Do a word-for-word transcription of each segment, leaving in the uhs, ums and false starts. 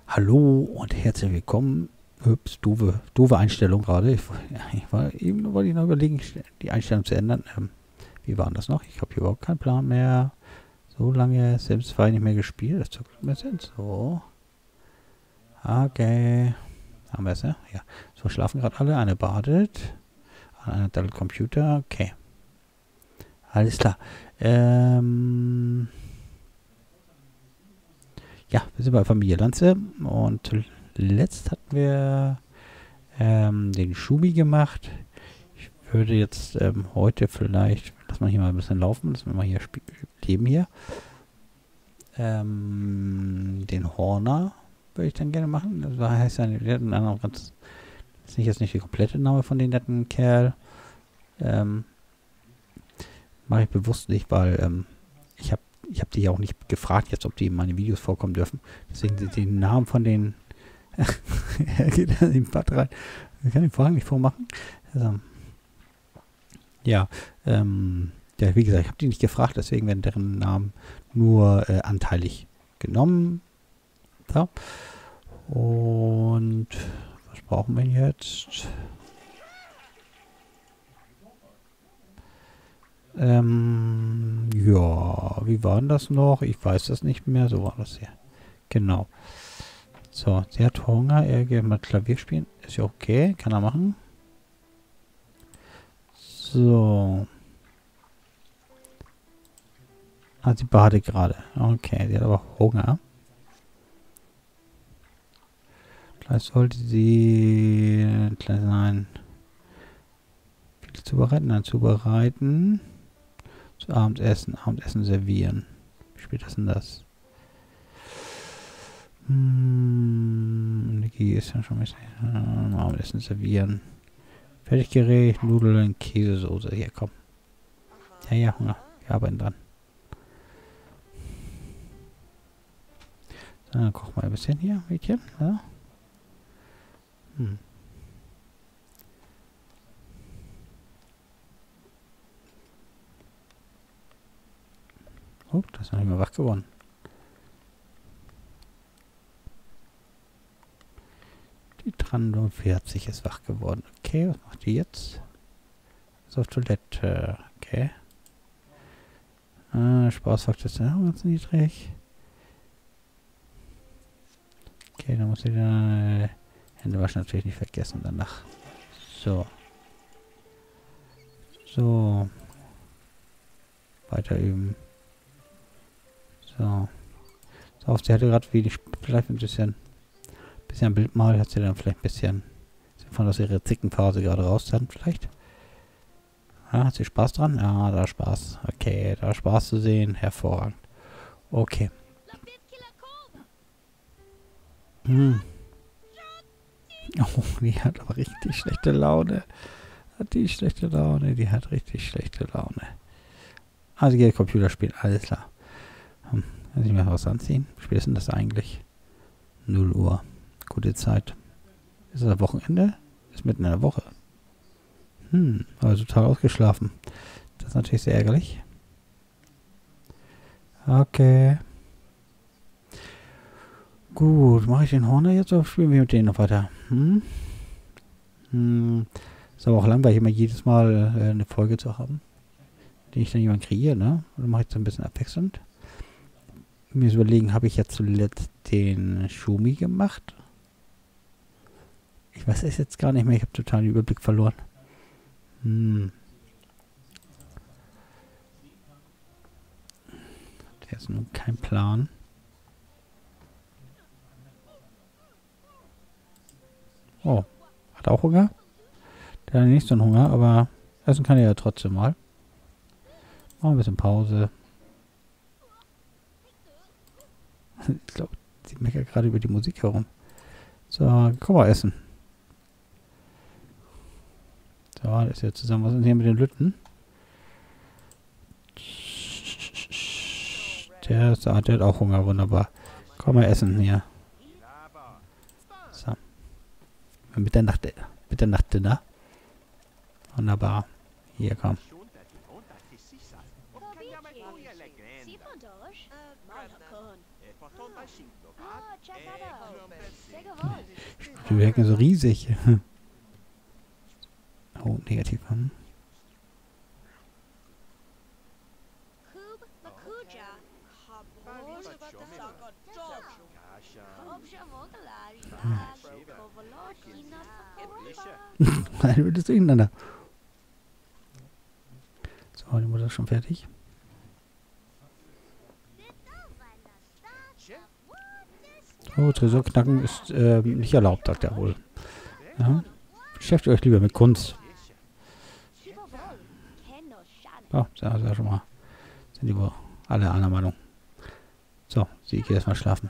Hallo und herzlich willkommen. Ups, doofe, doofe Einstellung gerade. Ich, ja, ich war eben wollte ich noch überlegen, die Einstellung zu ändern. Ähm, wie war denn das noch? Ich habe hier überhaupt keinen Plan mehr. So lange Sims zwei nicht mehr gespielt. Das zuckt mir Sinn. So. Okay. Haben wir es, ja? Ja. So, schlafen gerade alle. Eine badet. Eine hat einen Computer. Okay. Alles klar. Ähm. Ja, wir sind bei Familie Lanze. Und letzt hatten wir ähm, den Schubi gemacht. Ich würde jetzt ähm, heute vielleicht, lass mal hier mal ein bisschen laufen, lass mal hier leben hier. Ähm, den Horner würde ich dann gerne machen. Das war, heißt ja, der hat einen anderen ganz, das ist nicht jetzt nicht der komplette Name von dem netten Kerl. Ähm, mache ich bewusst nicht, weil ähm, ich habe ich habe die ja auch nicht gefragt jetzt, ob die in meine Videos vorkommen dürfen. Deswegen sind die Namen von den er geht in den Bad rein. Ich kann den Vorhang nicht vormachen. Also, ja, ähm, ja, wie gesagt, ich habe die nicht gefragt, deswegen werden deren Namen nur äh, anteilig genommen. So. Und was brauchen wir jetzt? Ähm, ja, wie war denn das noch? Ich weiß das nicht mehr. So war das hier. Genau. So, sie hat Hunger. Er geht mal Klavier spielen. Ist ja okay. Kann er machen. So. Ah, sie badet gerade. Okay, sie hat aber Hunger. Vielleicht sollte sie... Nein. Viel zubereiten. Nein, zubereiten. Zu Abendessen. Abendessen servieren. Wie spät ist denn das? Hm, Niki ist ja schon ein bisschen... Abendessen servieren. Fertiggericht, Nudeln, Käsesoße. Hier, komm. Ja, ja, Hunger. Wir arbeiten dran. So, dann koch mal ein bisschen hier, Mädchen. Ja. Hm. Oh, das ist noch nicht mal wach geworden. Die dreiundvierzig ist wach geworden. Okay, was macht die jetzt? Ist auf Toilette. Okay. Äh, Spaßfaktor ist ja ganz niedrig. Okay, dann muss ich dann äh, Hände waschen natürlich nicht vergessen danach. So. So. Weiter üben. So. So, auf, sie hatte gerade wie die vielleicht ein bisschen bisschen Bild mal, hat sie dann vielleicht ein bisschen von aus ihrer Zickenphase gerade raus dann vielleicht. Ja, hat sie Spaß dran? Ja, da Spaß. Okay, da Spaß zu sehen. Hervorragend. Okay. Hm. Oh, die hat aber richtig schlechte Laune. Hat die schlechte Laune? Die hat richtig schlechte Laune. Also geht Computer spielen, alles klar. Hm. Muss ich mir was anziehen? Wie spät ist denn das eigentlich? null Uhr. Gute Zeit. Ist es am Wochenende? Ist mitten in der Woche. Hm, aber total ausgeschlafen. Das ist natürlich sehr ärgerlich. Okay. Gut, mache ich den Horner jetzt oder spielen wir mit denen noch weiter? Hm? Hm. Ist aber auch langweilig, immer jedes Mal äh, eine Folge zu haben, die ich dann jemand kreiere, ne? Oder mache ich das ein bisschen abwechselnd? Mir ist überlegen, habe ich ja zuletzt den Schumi gemacht? Ich weiß es jetzt gar nicht mehr, ich habe total den Überblick verloren. Hm. Der ist nun kein Plan. Oh, hat auch Hunger? Der hat nicht so einen Hunger, aber essen kann er ja trotzdem mal. Machen ein bisschen Pause. Ich glaube, sie meckert gerade über die Musik herum. So, komm mal essen. So, das ist ja zusammen. Was ist denn hier mit den Lütten? Der, ist, der hat auch Hunger, wunderbar. Komm mal essen hier. So. Mitternacht, Mitternacht-Dinner. Wunderbar. Hier, komm. Die wirken so riesig. Oh, negativ. Hm. Nein, wird es durcheinander. So, die Mutter ist schon fertig. Oh, Tresor knacken ist äh, nicht erlaubt, sagt er wohl. Ja. Beschäftigt euch lieber mit Kunst. Oh, da ist ja schon mal. Sind die wohl alle einer Meinung. So, sie geht erstmal schlafen.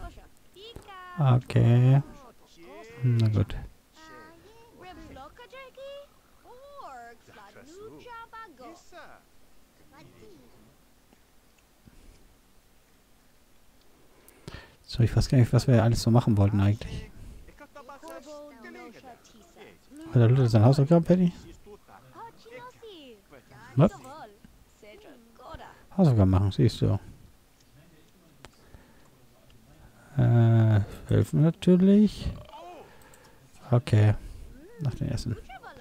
Okay. Na gut. So, ich weiß gar nicht, was wir alles so machen wollten eigentlich. Hat der Luther sein Hausaufgaben fertig? Was? Hausaufgaben machen, siehst du. Äh, helfen natürlich. Okay. Nach dem Essen.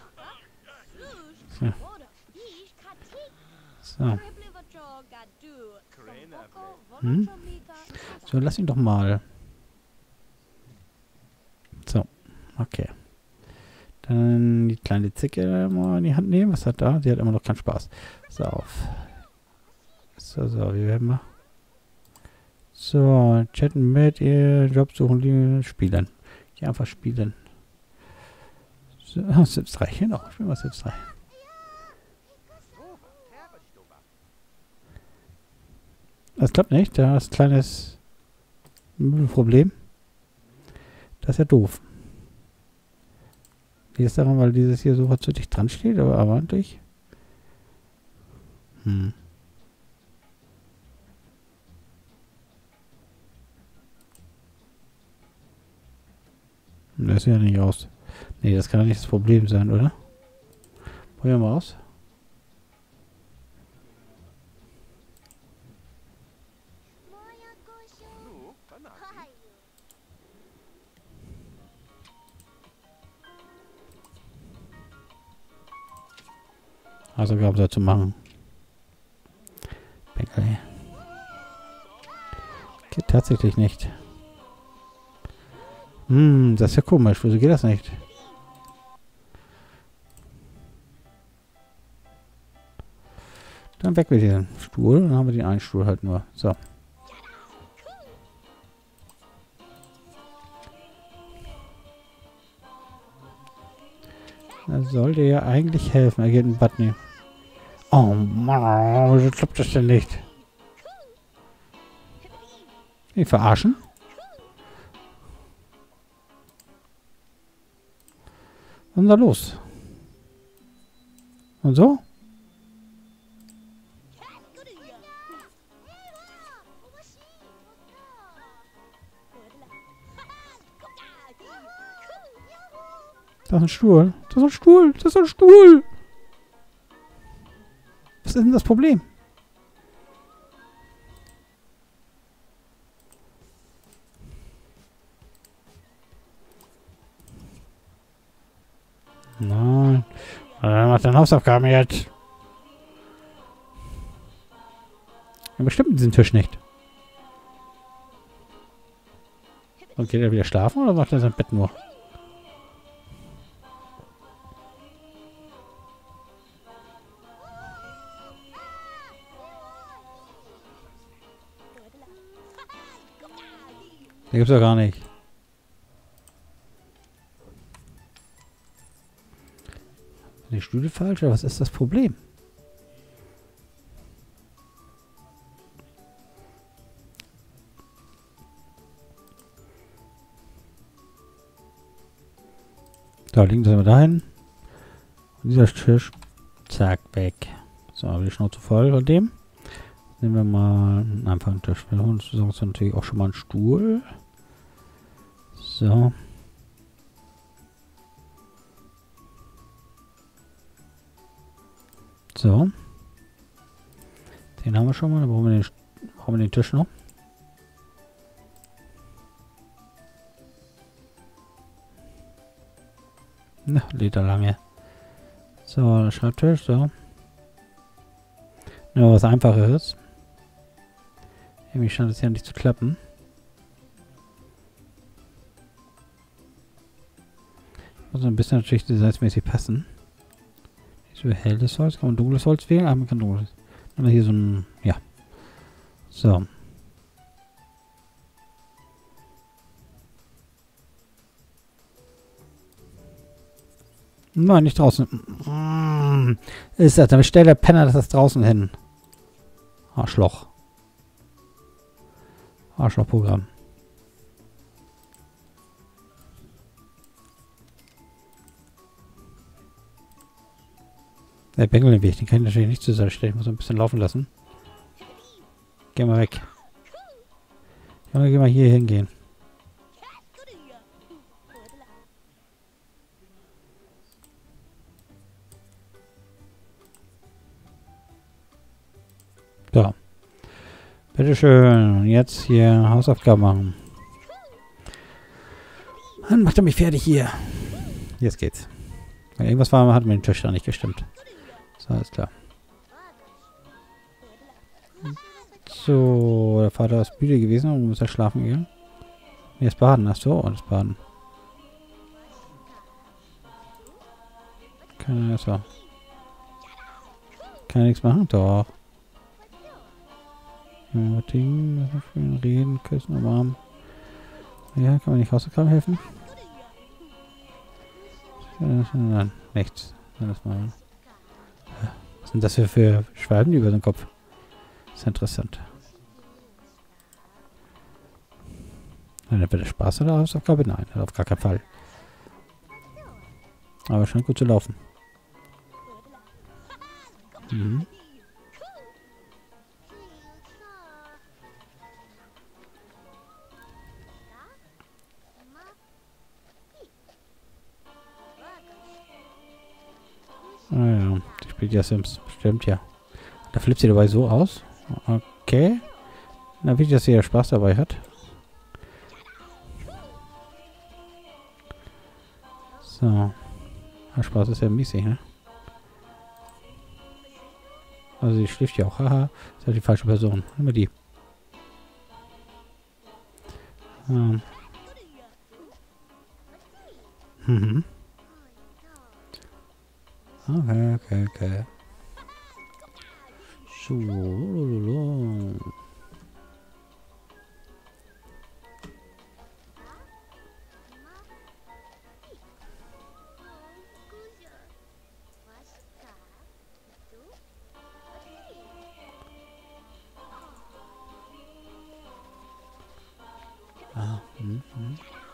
So. So. Hm? So, lass ihn doch mal. So. Okay. Dann die kleine Zicke mal in die Hand nehmen. Was hat da? Sie hat immer noch keinen Spaß. So, auf. So, so, wie werden wir? So, chatten mit ihr, Job suchen, spielen. Hier einfach spielen. So, Sims drei, genau. Spielen wir Sims drei. Das klappt nicht, da ist ein kleines Problem. Das ist ja doof. Liegt es daran, weil dieses hier so zu dicht dran steht, aber aber durch. Hm. Das sieht ja nicht aus. Nee, das kann ja nicht das Problem sein, oder? Probieren wir mal aus. Also gab es zu machen. Bäckerei. Geht tatsächlich nicht. Hm, das ist ja komisch. Wieso geht das nicht? Dann weg mit diesem Stuhl. Dann haben wir den einen Stuhl halt nur. So. Da sollte ja eigentlich helfen. Er geht einen Button. Oh Mann, wieso klappt das denn nicht? Die verarschen? Was ist denn da los? Und so? Das ist ein Stuhl. Das ist ein Stuhl. Das ist ein Stuhl. Was ist denn das Problem? Nein. Er macht seine Hausaufgaben jetzt. Er bestimmt diesen Tisch nicht. Und geht er wieder schlafen oder macht er sein Bett nur? Den gibt's ja gar nicht. Sind die Stühle falsch oder was ist das Problem? Da liegen sie mal dahin. Und dieser Tisch, zack, weg. So, aber die Schnauze voll von dem. Nehmen wir mal einfach einen Tisch. Wir holen uns natürlich auch schon mal einen Stuhl. So. So. Den haben wir schon mal. Dann brauchen wir den, brauchen wir den Tisch noch. Na, Liter lange. So, Schreibtisch, so. Nur was Einfacheres. Irgendwie scheint es ja nicht zu klappen. Muss ein bisschen natürlich designmäßig passen. So helles Holz, kann man dunkles Holz wählen? Ah, man kann dunkles. Dann hier so ein, ja. So. Nein, nicht draußen. Mm, ist das, dann stellt der Penner das draußen hin. Arschloch. Arschlochprogramm. Der Bengel im Weg, den kann ich natürlich nicht zur Seite stellen. Ich muss ein bisschen laufen lassen. Geh mal weg. Junge, geh mal hier hingehen. So. Bitteschön. Jetzt hier Hausaufgaben machen. Dann macht er mich fertig hier. Jetzt geht's. Weil irgendwas war, hat mir den Tisch da nicht gestimmt. So, alles klar. So, der Vater ist müde gewesen und muss er schlafen gehen. Jetzt baden. Ach so, das Baden. Kann er so. Kann er nichts machen? Doch. Ja, Ding, reden, küssen, umarmen. Ja, kann man nicht Hausaufgaben helfen? Nein, nichts. Was sind das für, für Schwalben über den Kopf? Das ist interessant. Nein, wird das Spaß oder Hausaufgabe? Nein, auf gar keinen Fall. Aber scheint gut zu laufen. Mhm. Ah ja, die spielt ja Sims. Stimmt ja. Da flippt sie dabei so aus. Okay. Na, wie dass sie ja Spaß dabei hat. So. Der Spaß ist ja mäßig, ne? Also sie schläft ja auch. Haha. Ist halt die falsche Person. Nehmen wir die. Ähm. Mhm. Okay, okay, okay. So. Lolololo. Ah, hm, hm.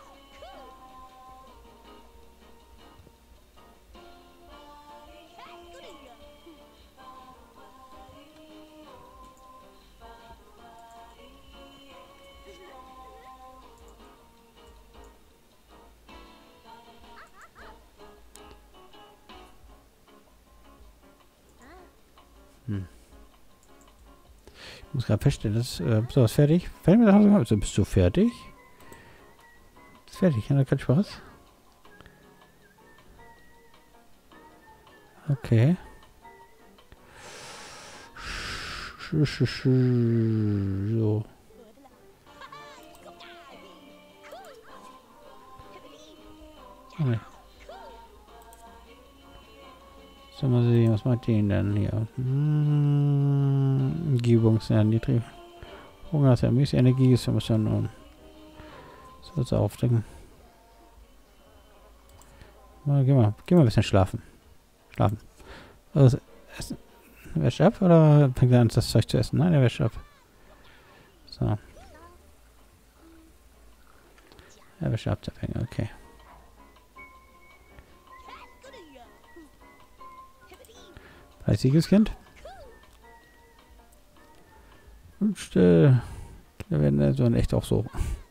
Hm. Ich muss gerade feststellen, dass, äh, bist du was fertig? Fertig mit der Hausaufgabe? Also, bist du fertig? Ist fertig, ja, kein Spaß. Okay. So. Okay. So, mal sehen, was macht den denn hier? Hm, Umgebung ist ja niedrig. Hunger ist ja mäßig, Energie ist ja ein bisschen. Um, so wird's aufdecken. Mal, geh mal, geh mal ein bisschen schlafen. Schlafen. Also, essen. Wäscht ab oder fängt er an, das Zeug zu essen? Nein, er wäscht ab. So. Er wäscht ab, der Fänger, okay. Fleißiges Kind. Und äh, da werden so in echt auch so.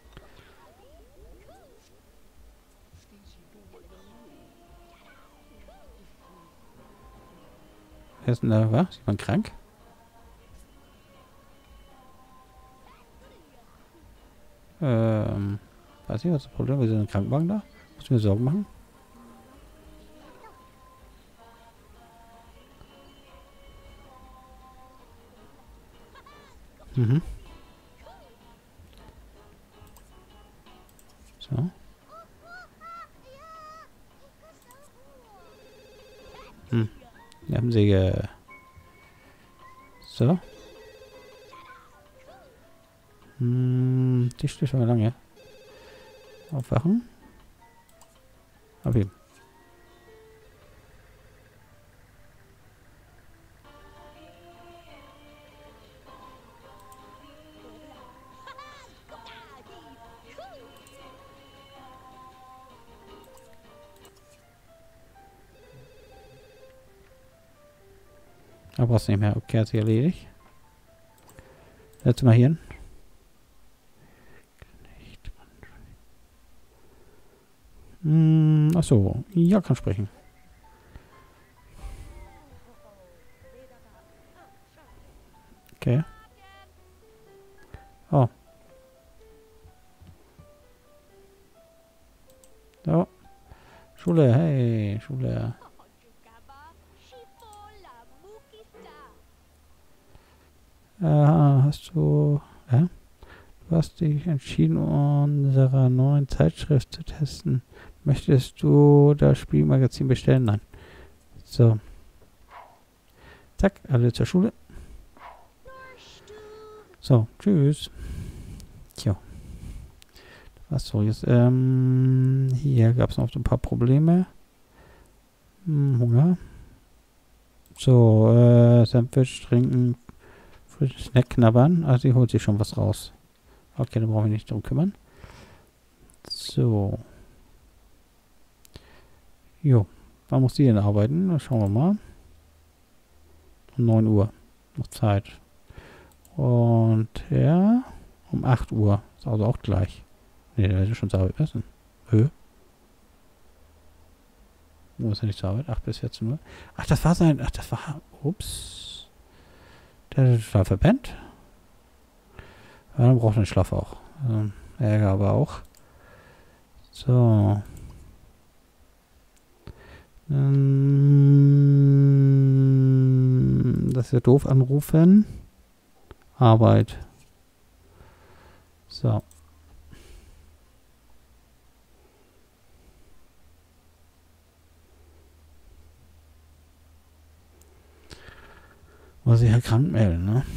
Wer ist denn da? Was? Ist jemand krank? Ähm, weiß nicht, was das Problem ist. Ist ein Krankenwagen da? Muss ich mir Sorgen machen? Mhm. So. Hm. Wir haben sie ge... So. Hm, die steht schon mal lange. Aufwachen. Abheben. Da brauchst du nicht mehr. Okay, hat sich erledigt. Setz mal hier hin. Hm, achso. Ja, kann sprechen. Okay. Oh. So. Schule, hey, Schule. Äh, hast du... Äh? Du hast dich entschieden, unsere neuen Zeitschrift zu testen. Möchtest du das Spielmagazin bestellen? Nein. So. Zack, alle zur Schule. So, tschüss. Tja. Was soll jetzt? Ähm, hier gab es noch ein paar Probleme. Hm, Hunger. So, äh, Sandwich trinken, frischen Snack knabbern. Also sie holt sich schon was raus. Okay, da brauchen wir nicht drum kümmern. So. Jo, wann muss die denn arbeiten? Das schauen wir mal. Um neun Uhr. Noch Zeit. Und ja, um acht Uhr. Ist also auch gleich. Ne, da ist schon zur Arbeit. Was denn? Höhe? Wo ist er nicht zur Arbeit? acht bis vierzehn Uhr. Ach, das war sein. Ach, das war. Ups. Der war verpennt. Ja, dann braucht er den Schlaf auch. Ähm, Ärger aber auch. So. Ähm, das ist ja doof anrufen. Arbeit. So. Muss ich ja krank melden, ne?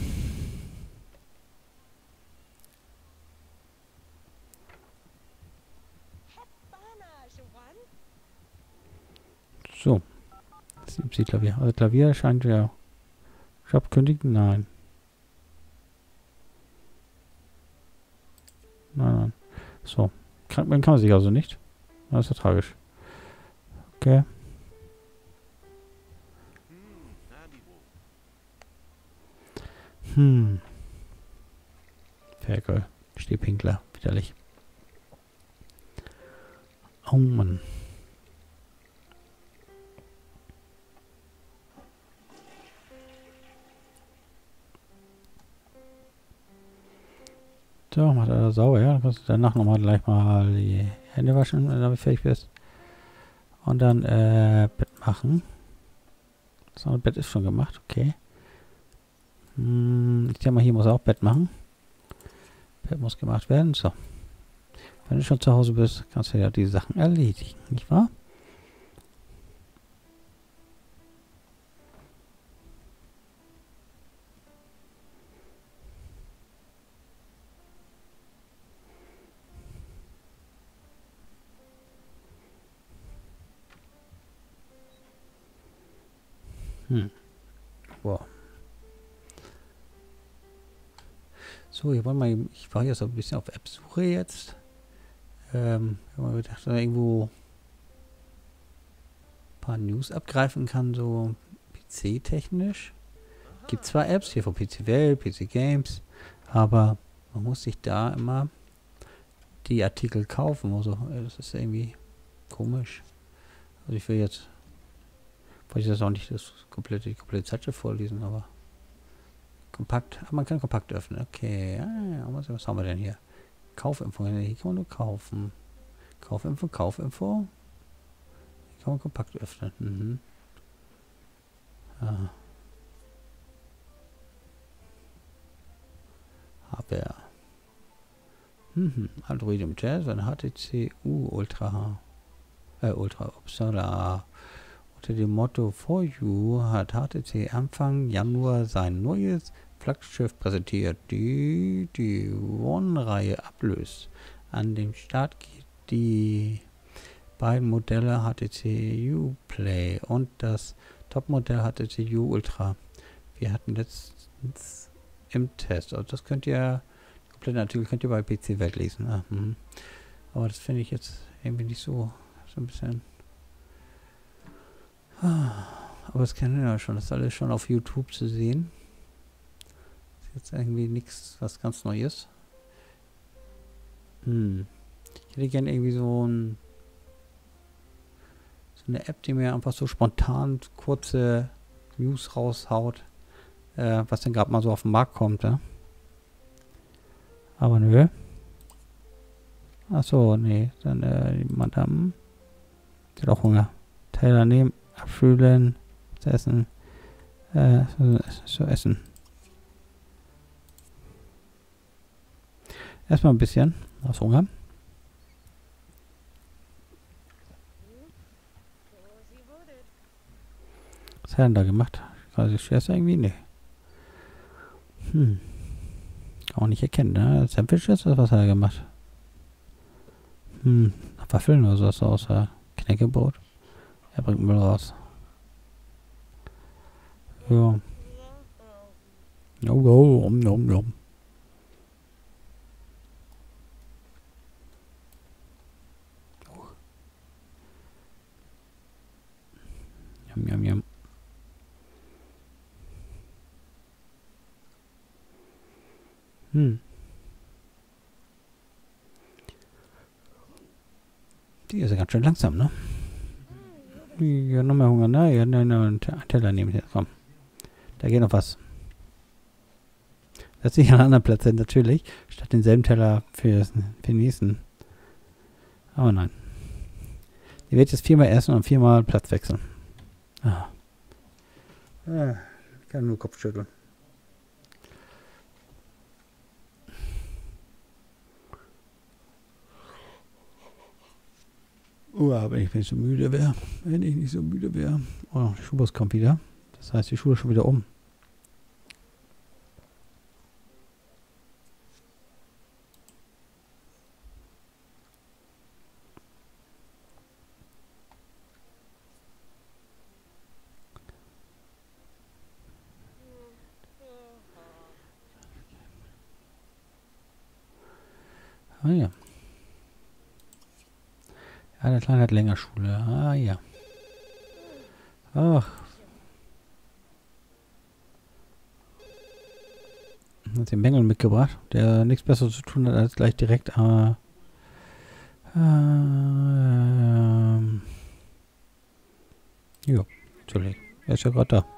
So. Das ist die Klavier. Also Klavier scheint ja. Job kündigen? Nein. Nein, nein. So. Krank melden kann man sich also nicht. Das ist ja tragisch. Okay. Hm. Ferkel. Stehpinkler. Widerlich. Oh Mann. So, macht er sauber, ja. Dann kannst du danach nochmal gleich mal die Hände waschen, wenn du damit fertig bist. Und dann, äh, Bett machen. Das andere Bett ist schon gemacht, okay. Hm, ich denke mal, hier muss er auch Bett machen. Bett muss gemacht werden, so. Wenn du schon zu Hause bist, kannst du ja die Sachen erledigen, nicht wahr? Hm. Wow. So, hier wollen wir, ich war hier so ein bisschen auf App-Suche jetzt. Ähm, wenn man gedacht, dass man irgendwo ein paar News abgreifen kann, so P C-technisch. Gibt zwar Apps hier von P C Welt, P C Games, aber man muss sich da immer die Artikel kaufen. Also, das ist irgendwie komisch. Also ich will jetzt, wollte ich das auch nicht das komplette, die komplette Zeitschrift vorlesen, aber kompakt. Aber man kann kompakt öffnen. Okay, ah, was, was haben wir denn hier? Kaufinfo. Hier kann man nur kaufen. Kaufinfo, Kaufinfo. Hier kann man kompakt öffnen. Mhm. Ja. Aber. Mhm. Android im Jazz, ein H T C U Ultra. Äh, Ultra Upsala. Unter dem Motto For You hat H T C Anfang Januar sein neues Flaggschiff präsentiert, die die One-Reihe ablöst. An den Start geht die beiden Modelle H T C U Play und das Topmodell H T C U Ultra. Wir hatten letztens im Test, also das könnt ihr, komplett natürlich könnt ihr bei P C Welt lesen. Ah, hm. Aber das finde ich jetzt irgendwie nicht so, so ein bisschen. Ah, aber das kennen wir ja schon, das ist alles schon auf YouTube zu sehen. Ist jetzt irgendwie nichts, was ganz Neues. Hm. Ich hätte gerne irgendwie so ein so eine App, die mir einfach so spontan kurze News raushaut, äh, was denn gerade mal so auf den Markt kommt, ja? Aber nö. Achso, nee, dann äh, die Madame. Die hat auch Hunger. Teller nehmen, abspülen, zu essen. Äh, so, so essen. Erstmal ein bisschen aus Hunger. Was hat er denn da gemacht? Quasi schwerst irgendwie? Nee. Hm. Kann man nicht erkennen, ne? Sandwich ist das, was hat er gemacht? Hm. Waffeln oder sowas außer Knäckebrot. Er bringt Müll raus. Ja. Oh, oh, um, um, um. Yum, yum, yum. Hm. Die ist ja ganz schön langsam, ne? Ja, noch mehr Hunger, ne? Ja, nein, nein, einen Teller nehmen jetzt, komm. Da geht noch was. Setz dich an einen anderen Platz hin, natürlich. Statt denselben Teller für, für den nächsten. Aber nein. Die wird jetzt viermal essen und viermal Platz wechseln. Ah. Ah, ich kann nur Kopf schütteln. Oh, wenn ich nicht so müde wäre. Wenn ich nicht so müde wäre. Oh, der Schulbus kommt wieder. Das heißt, die Schule ist schon wieder um. Ah ja. Ja, der Kleine hat länger Schule. Ah ja. Ach. Hat den Bengel mitgebracht, der nichts Besseres zu tun hat, als gleich direkt äh, ähm, ja, natürlich. Er ist ja gerade da.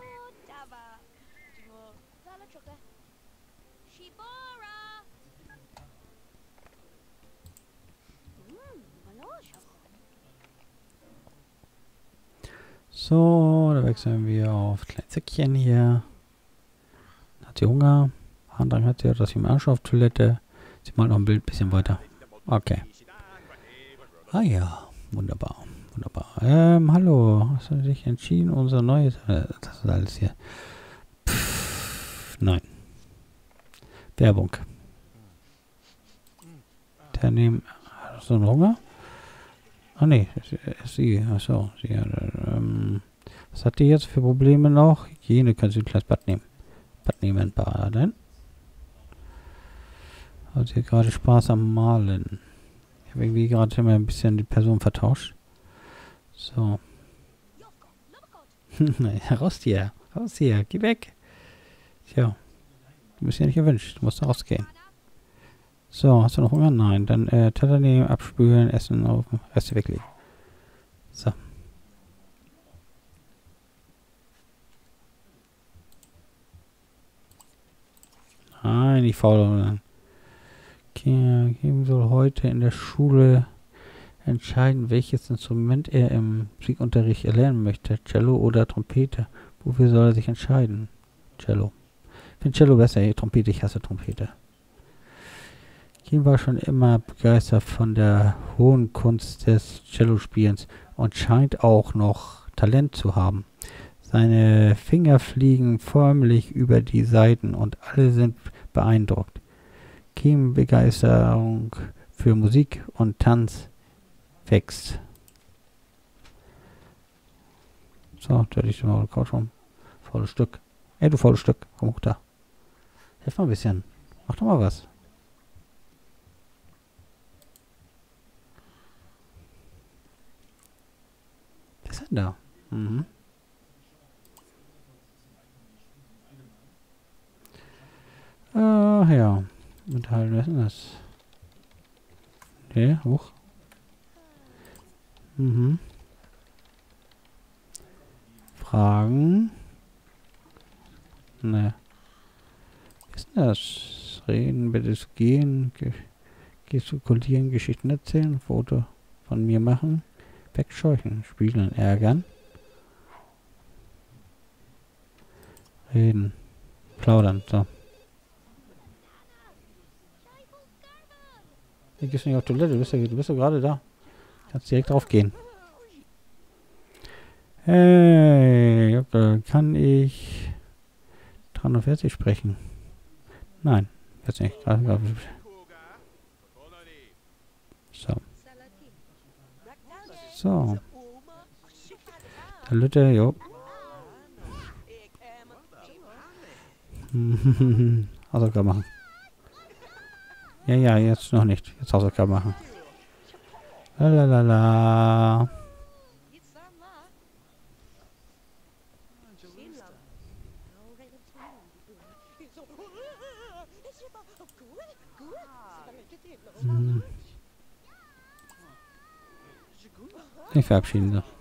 So, da wechseln wir auf kleine Säckchen hier. Hat sie Hunger? Handrang hat sie, dass sie im Arsch auf Toilette. Sie malt noch ein Bild ein bisschen weiter. Okay. Ah ja, wunderbar. Wunderbar. Ähm, hallo. Hast du dich entschieden, unser neues... Äh, das ist alles hier. Pff, nein. Werbung. Teilnehmen. Hast du einen Hunger? Ah ne, sie, achso, sie hat, ähm, was hat die jetzt für Probleme noch? Hygiene, können Sie ein kleines Bad nehmen. Bad nehmen, baden. Hat sie gerade Spaß am Malen. Ich habe irgendwie gerade immer ein bisschen die Person vertauscht. So. Raus hier, raus hier, geh weg. Tja, du bist ja nicht erwünscht, du musst rausgehen. So, hast du noch Hunger? Nein. Dann äh, Teller nehmen, abspülen, essen, auf den Rest weglegen. So. Nein, nicht faul. Okay, Kim soll heute in der Schule entscheiden, welches Instrument er im Musikunterricht erlernen möchte. Cello oder Trompete. Wofür soll er sich entscheiden? Cello. Ich finde Cello besser, Trompete, ich hasse Trompete. Kim war schon immer begeistert von der hohen Kunst des Cellospielens und scheint auch noch Talent zu haben. Seine Finger fliegen förmlich über die Saiten und alle sind beeindruckt. Kims Begeisterung für Musik und Tanz wächst. So, da liegt immer der Couch rum. Faules Stück. Ey, du faules Stück. Komm hoch da. Hilf mal ein bisschen. Mach doch mal was. Was ist denn da? Mhm. Ach ja. Metall, was ist denn das? Okay, hoch. Mhm. Fragen? Ne. Was ist denn das? Reden, bitte gehen, ge gestikulieren, Geschichten erzählen, Foto von mir machen, wegscheuchen, spielen, ärgern. Reden, plaudern, so. Du gehst nicht auf Toilette, du bist ja, du bist ja gerade da. Kannst direkt drauf gehen. Hey, okay, kann ich dreihundertvierzig sprechen? Nein, jetzt nicht. So. So. Der Lütte, jo. Hausaufgaben machen. Ja, ja, jetzt noch nicht. Jetzt Hausaufgaben machen. Lalalala. Hm. Ich verabschiede sie.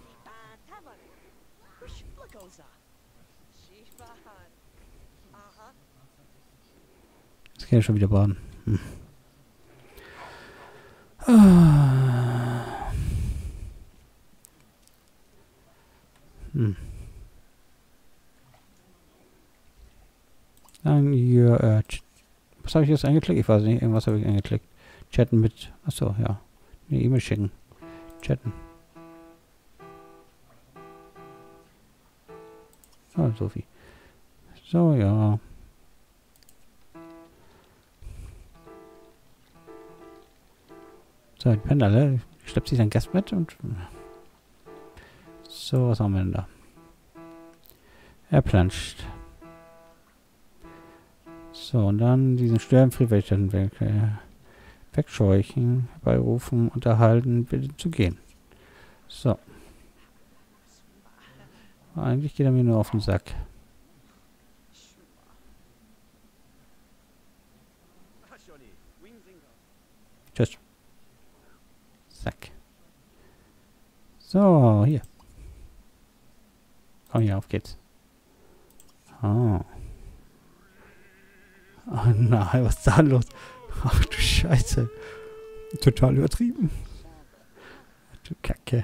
Jetzt kann ich schon wieder baden. Hm. Ah. Hm. Dann hier, äh, was habe ich jetzt eingeklickt? Ich weiß nicht, irgendwas habe ich eingeklickt. Chatten mit, achso, ja. Eine E-Mail schicken. Chatten. Oh, Sophie. So, ja. So, die pennen alle. Schleppt sich sein Gast mit und... So, was haben wir denn da? Er planscht. So, und dann diesen Störenfried werde ich dann weg, äh, wegscheuchen, beirufen, unterhalten, bitte zu gehen. So. Eigentlich geht er mir nur auf den Sack. Tschüss. Sack. So, hier. Komm hier, auf geht's. Oh. Oh nein, was ist da los? Ach du Scheiße. Total übertrieben. Du Kacke.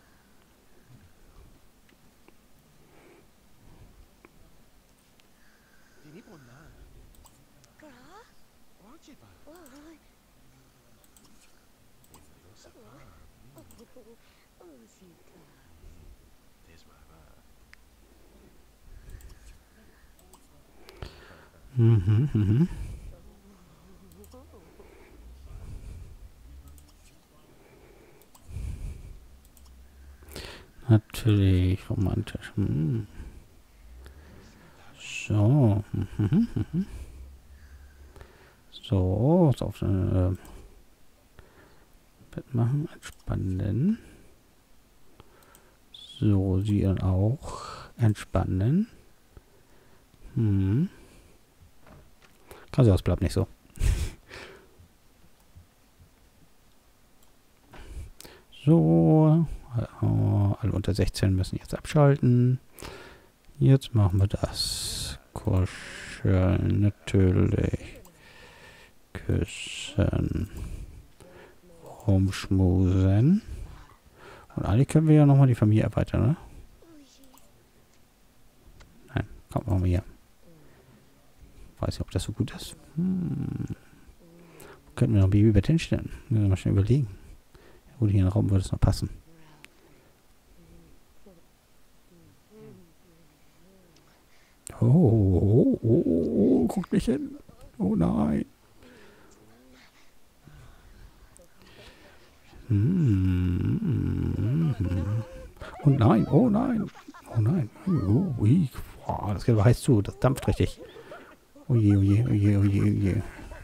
Mhm, mhm. Natürlich romantisch. Hm. So. Mhm, mhm. So, was auf äh, Bett machen, entspannen. So, sie dann auch entspannen. Hm. Also, das bleibt nicht so. So. Oh, alle unter sechzehn müssen jetzt abschalten. Jetzt machen wir das. Kuscheln, natürlich. Küssen. Rumschmusen. Und eigentlich können wir ja nochmal die Familie erweitern, ne? Nein, kommt mal hier. Weiß nicht, ob das so gut ist. Hm. Könnten wir noch ein Babybett hinstellen. Müssen wir mal schnell überlegen. Ja, gut, hier in den Raum würde es noch passen. Oh, oh, oh, oh, oh, guck nicht hin. Oh nein. Hm. Oh nein, oh nein. Oh nein. Oh, ui. Boah, das geht aber heiß zu. Das dampft richtig. Oh je, oh je, oh je, oh je, oh je.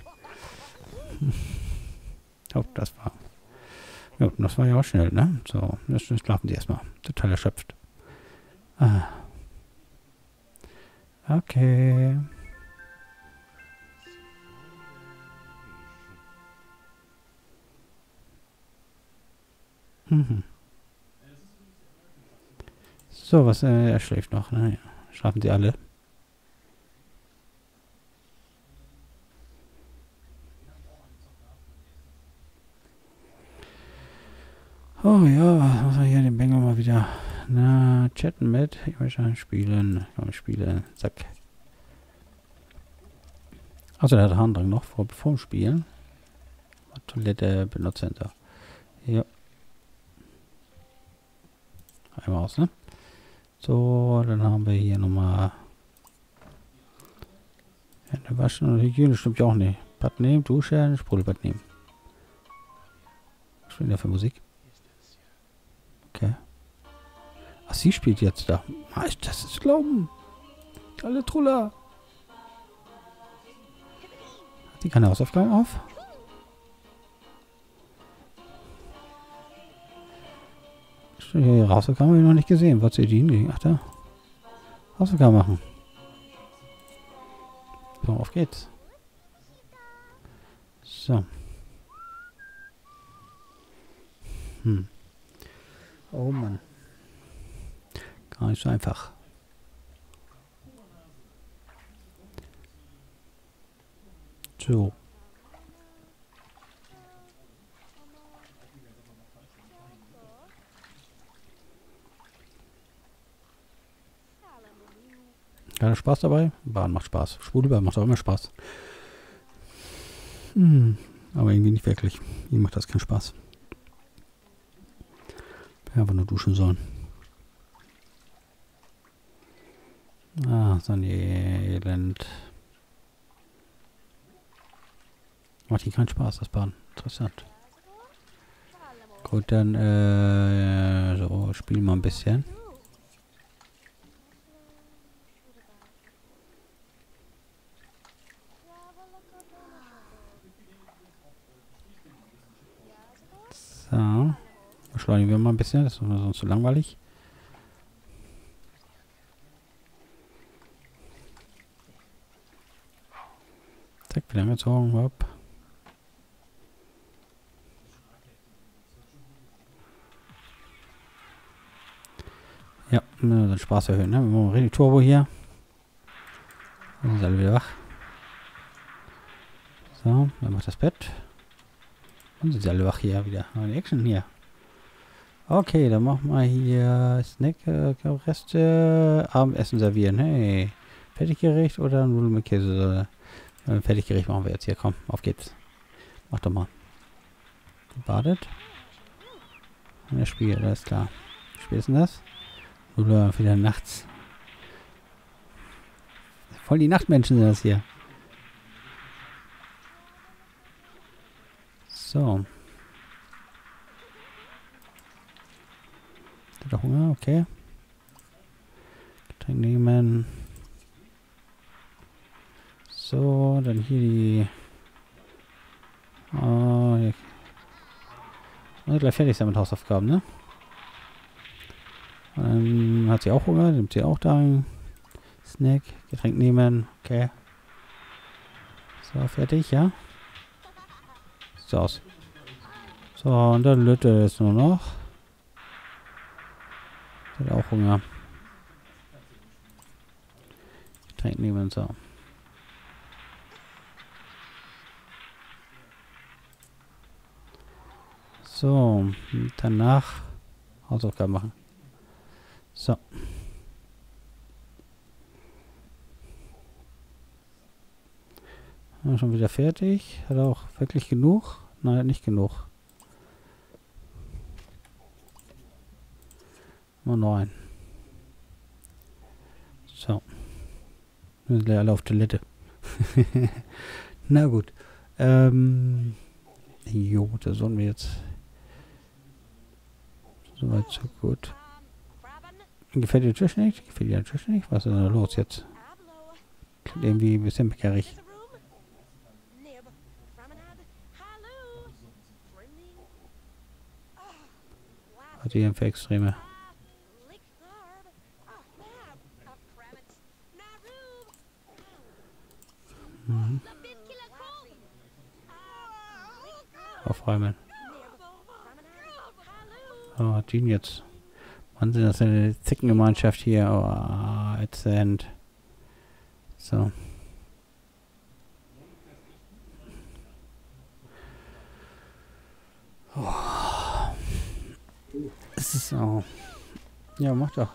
Oh, das war... Ja, das war ja auch schnell, ne? So, jetzt schlafen sie erstmal. Total erschöpft. Ah. Okay. Mhm. So, was, äh, er schläft noch, ne? Schlafen sie alle? Oh ja, was muss man hier den Bengel mal wieder... Na, chatten mit. Ich möchte schon spielen. Komm, spielen. Zack. Also der hat Harndrang noch vor, vor dem Spielen. Toilette benutzen. So. Ja. Einmal aus, ne? So, dann haben wir hier nochmal Hände waschen und Hygiene stimmt ja auch nicht. Bad nehmen, Dusche, Sprudelbad nehmen. Was spielt der für Musik? Okay. Ach, sie spielt jetzt da. Ah, ist das ist Glauben. Alle Truller. Hat die keine Hausaufgaben auf? Ihre Hausaufgaben habe ich noch nicht gesehen. Was sie die hingehen? Ach da. Hausaufgaben machen. So, auf geht's. So. Hm. Oh Mann. Gar nicht so einfach. So. Keiner Spaß dabei? Bahn macht Spaß. Sprudelbahn macht auch immer Spaß. Hm. Aber irgendwie nicht wirklich. Mir macht das keinen Spaß. Wir einfach nur duschen sollen. Ah, so ein Elend. Macht hier keinen Spaß, das Bahn. Interessant. Gut, dann äh, so, spielen wir ein bisschen. So. Beschleunigen wir mal ein bisschen, das ist sonst zu langweilig. Zack, wieder angezogen. Hopp. Ja, den Spaß erhöhen, ne? Wir machen richtig Turbo hier. Dann sind alle wieder wach. So, dann macht das Bett. Und sind sie alle wach hier wieder. Eine Action hier. Okay, dann machen wir hier Snack, äh, Reste, Abendessen servieren. Hey, Fertiggericht oder Nudeln mit Käse? Äh, Fertiggericht machen wir jetzt hier. Komm, auf geht's. Mach doch mal. Badet. Und das Spiel, alles klar. Wie spät ist denn das? Oder wieder nachts. Voll die Nachtmenschen sind das hier. So. Hat er Hunger? Okay. Getränk nehmen. So, dann hier die... Oh, hier. Und gleich fertig sein mit Hausaufgaben, ne? Dann hat sie auch Hunger, nimmt sie auch da Snack, Getränk nehmen, okay. So, fertig, ja? Sieht aus. So, und dann Lütte ist nur noch. Hat auch Hunger. Getränk nehmen, so. So, danach Hausaufgaben machen. So. Ja, schon wieder fertig. Hat er auch wirklich genug? Nein, nicht genug. Nur neun. So. Wir sind alle auf Toilette. Na gut. Ähm. Jo, da sollen wir jetzt. Soweit, so gut. Gefällt dir der Tisch nicht? Gefällt dir der Tisch nicht? Was ist denn los jetzt? Klingt irgendwie ein bisschen bäckerig. Was hier für Extreme? Mhm. Aufräumen. Oh, hat ihn jetzt. Wahnsinn, das ist eine Zickengemeinschaft hier. Oh, ätzend. So. Oh. Es ist so. Ja, mach doch.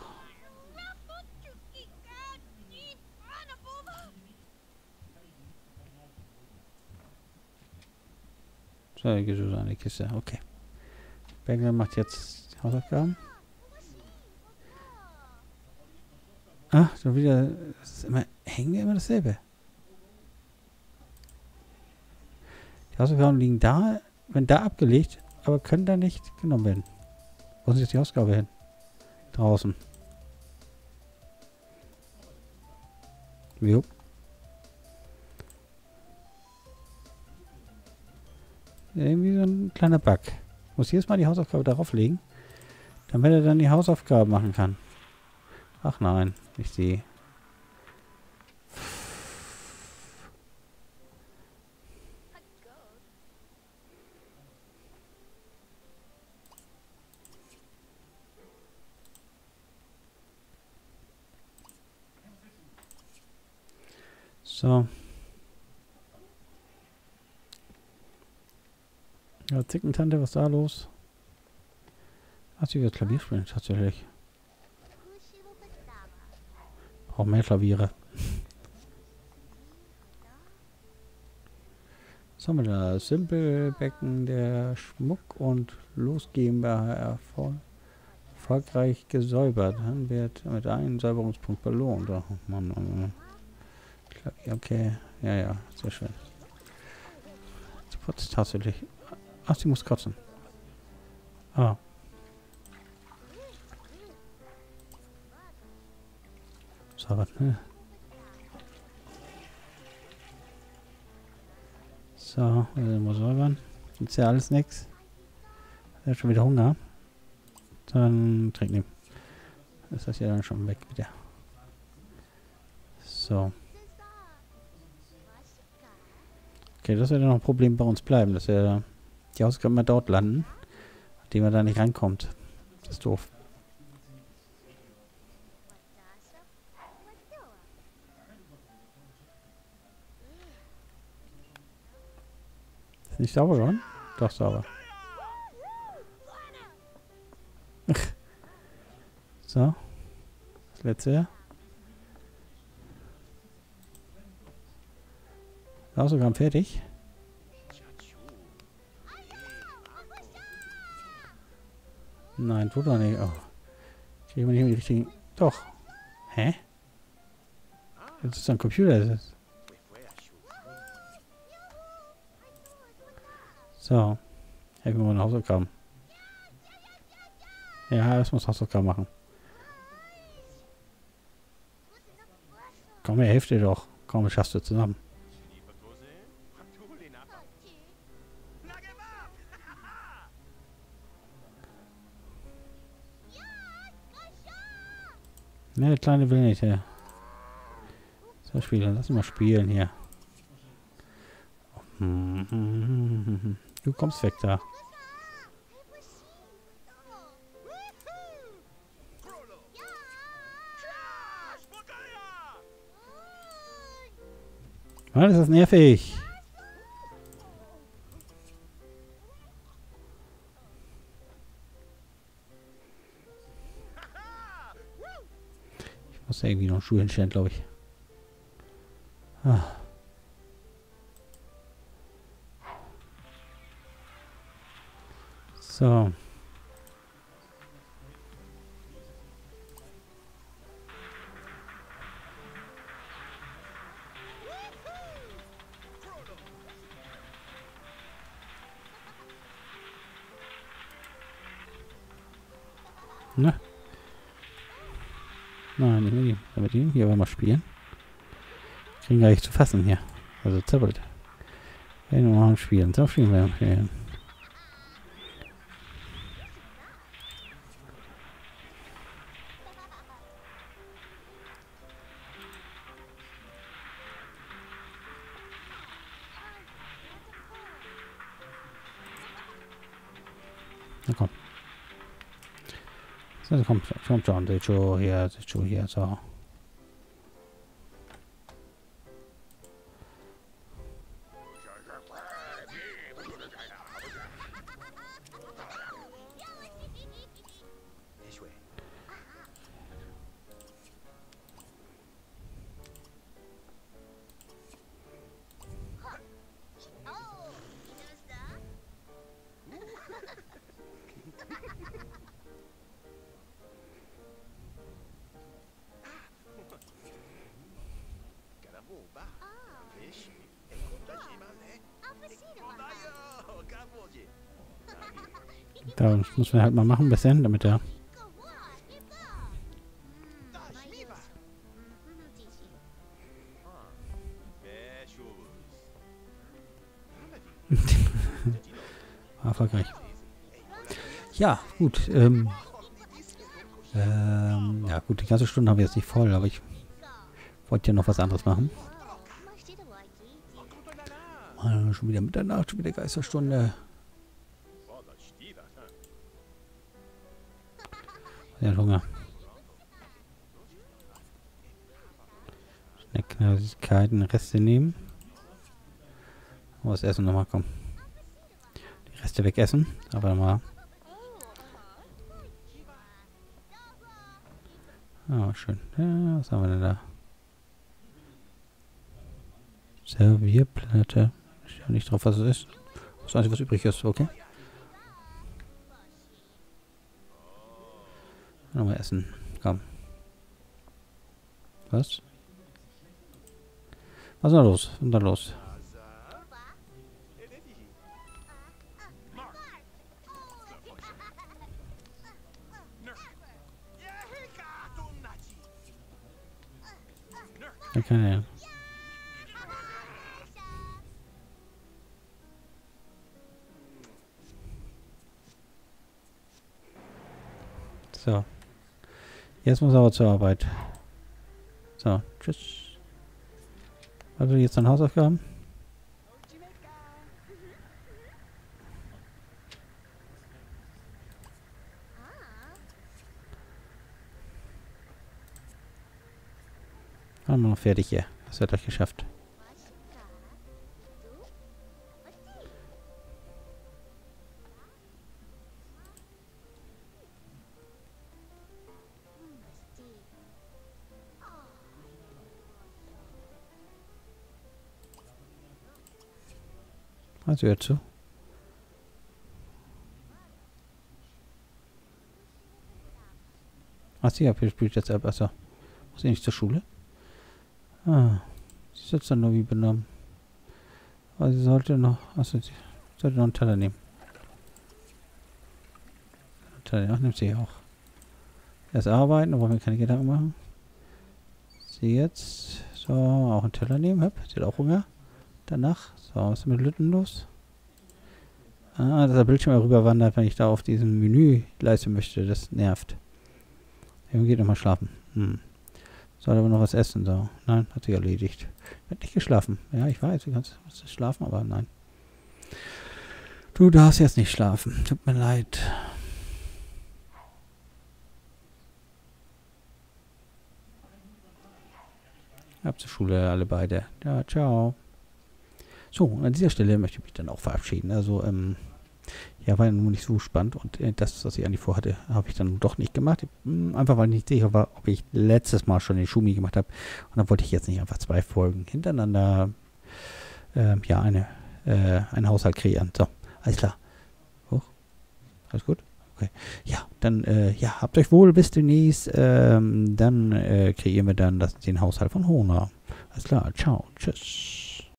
So, hier geht so eine Kiste. Okay. Bengel macht jetzt die Hausaufgaben. Ah, schon wieder. Das ist immer, hängen wir immer dasselbe. Die Hausaufgaben liegen da, wenn da abgelegt, aber können da nicht genommen werden. Wo ist jetzt die Ausgabe hin? Draußen. Jo. Irgendwie so ein kleiner Bug. Muss jedes Mal die Hausaufgabe darauf legen, damit er dann die Hausaufgaben machen kann. Ach nein, ich sehe. So. Ja, Zickentante, was ist da los? Ach, sie wird Klavier spielen, tatsächlich. Braucht mehr Klaviere. Was haben wir da? Simpelbecken der Schmuck- und Los GmbH erfol erfolgreich gesäubert. Dann wird mit einem Säuberungspunkt belohnt. Oh Mann, Mann, Mann. Klavier, okay. Ja, ja, sehr schön. Sie putzt tatsächlich. Ach, sie muss kotzen. Ah. So, was, ne? So, also muss säubern. Gibt's ja alles nix. Er hat schon wieder Hunger. Dann trink nehmen. Ist das ja dann schon weg wieder. So. Okay, das wird ja noch ein Problem bei uns bleiben, dass er die Hausaufgaben immer dort landen, indem er da nicht rankommt. Das ist doof. Ist nicht sauber geworden? Doch, sauber. So. Das letzte. Hausaufgaben fertig. Nein, tut doch nicht. Oh. Kriegen wir nicht mehr die richtigen. Doch. Hä? Das ist ein Computer. Das ist. So. Helfen wir mal eine Hausaufgaben. Ja, es muss Hausaufgaben machen. Komm, helft dir doch. Komm, wir schaffst du zusammen. Ne, der Kleine will nicht, ja. So, spielen. Lass ihn mal spielen hier. Du kommst weg da. Mann, ist das nervig. Ich muss ja irgendwie noch einen Schuh hinstellen, glaube ich. Ah. So. Ne? Nein, nicht mehr die. Damit die hier wollen wir spielen. Kriegen gar nicht zu fassen hier. Also zappelt. Ja, nur mal spielen. So spielen wir. Okay. Na komm. So, kommt, kommt schon. Der Joe hier, der Joe hier, so. Da muss man halt mal machen, ein bisschen, damit er. Erfolgreich. Ja, gut. Ähm, ähm, ja, gut, die ganze Stunde haben wir jetzt nicht voll, aber ich wollte ja noch was anderes machen. Ah, schon wieder Mitternacht, schon wieder Geisterstunde. Ja, Hunger. Schneckenhausigkeiten, Reste nehmen. Oh, das Essen nochmal, komm. Die Reste wegessen, aber mal. Ah, schön. Ja, was haben wir denn da? Servierplatte. Ich stehe nicht drauf, was es ist. Das Einzige, was übrig ist, okay. Nochmal essen. Komm. Was? Was ist da los? Was ist da los? Da kann er. So. Jetzt muss er aber zur Arbeit. So, tschüss. Also jetzt dann Hausaufgaben? Haben wir noch fertig hier. Das wird euch geschafft. Also hört zu. Ach, sie hat gespielt jetzt ab. Achso. Muss sie nicht zur Schule? Ah. Sie sitzt dann nur wie benommen. Aber sie sollte noch. Achso, sie sollte noch einen Teller nehmen. Teller, ach, nimmt sie auch. Erst arbeiten, da wollen wir keine Gedanken machen. Sie jetzt. So, auch einen Teller nehmen. Hüpp. Sie hat auch Hunger. Danach. So, was ist mit Lütten los? Ah, dass der Bildschirm rüber wandert, wenn ich da auf diesem Menü leisten möchte. Das nervt. Irgendwie geht nochmal schlafen. Hm. Soll aber noch was essen. So. Nein, hat sich erledigt. Wird nicht geschlafen. Ja, ich weiß, du kannst schlafen, aber nein. Du darfst jetzt nicht schlafen. Tut mir leid. Ab zur Schule, alle beide. Ja, ciao. So, an dieser Stelle möchte ich mich dann auch verabschieden. Also, ähm, ja, war ja nun nicht so spannend und äh, das, was ich eigentlich vorhatte, habe ich dann doch nicht gemacht. Ich, mh, einfach weil ich nicht sicher war, ob ich letztes Mal schon den Schumi gemacht habe. Und dann wollte ich jetzt nicht einfach zwei Folgen hintereinander, äh, ja, eine, äh, einen Haushalt kreieren. So, alles klar. Hoch. Alles gut? Okay. Ja, dann, äh, ja, habt euch wohl, bis demnächst. Ähm, dann äh, kreieren wir dann das, den Haushalt von Hona. Alles klar, ciao, tschüss.